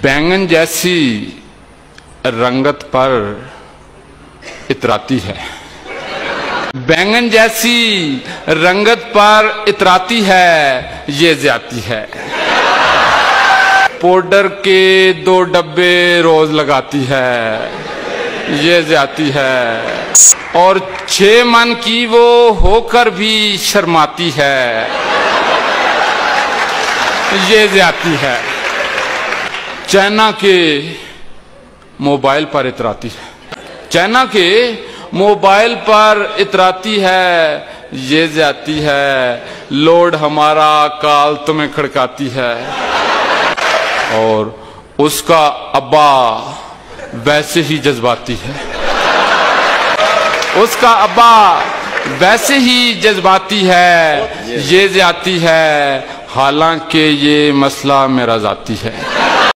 बैंगन जैसी रंगत पर इतराती है, बैंगन जैसी रंगत पर इतराती है, ये ज्यादती है। पाउडर के 2 डब्बे रोज लगाती है, ये ज्यादती है। और 6 मन की वो होकर भी शर्माती है, ये ज्यादती है। चाइना के मोबाइल पर इतराती है, चाइना के मोबाइल पर इतराती है, ये ज्यादती है। लोड हमारा काल तुम्हें खड़काती है। और उसका अब्बा वैसे ही जज्बाती है, उसका अब्बा वैसे ही जज्बाती है, ये ज्यादती है। हालांकि ये मसला मेरा ज़ाती है।